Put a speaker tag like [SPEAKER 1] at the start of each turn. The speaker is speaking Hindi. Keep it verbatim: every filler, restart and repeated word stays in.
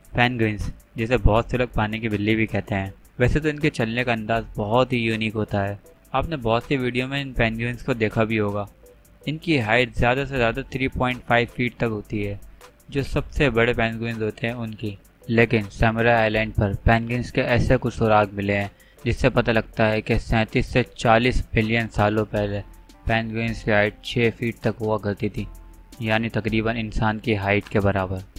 [SPEAKER 1] पेंगुइन्स, जिसे बहुत से लोग पानी की बिल्ली भी कहते हैं, वैसे तो इनके चलने का अंदाज बहुत ही यूनिक होता है। आपने बहुत सी वीडियो में इन पेंगुइन्स को देखा भी होगा। इनकी हाइट ज़्यादा से ज़्यादा तीन पॉइंट पाँच फीट तक होती है, जो सबसे बड़े पेंगुइन्स होते हैं उनकी। लेकिन सैमुराई आइलैंड पर पेंगुइन्स के ऐसे कुछ सुराग मिले हैं जिससे पता लगता है कि सैंतीस से चालीस बिलियन सालों पहले पेंगुइन्स की हाइट छः फीट तक हुआ करती थी, यानी तकरीबन इंसान की हाइट के बराबर।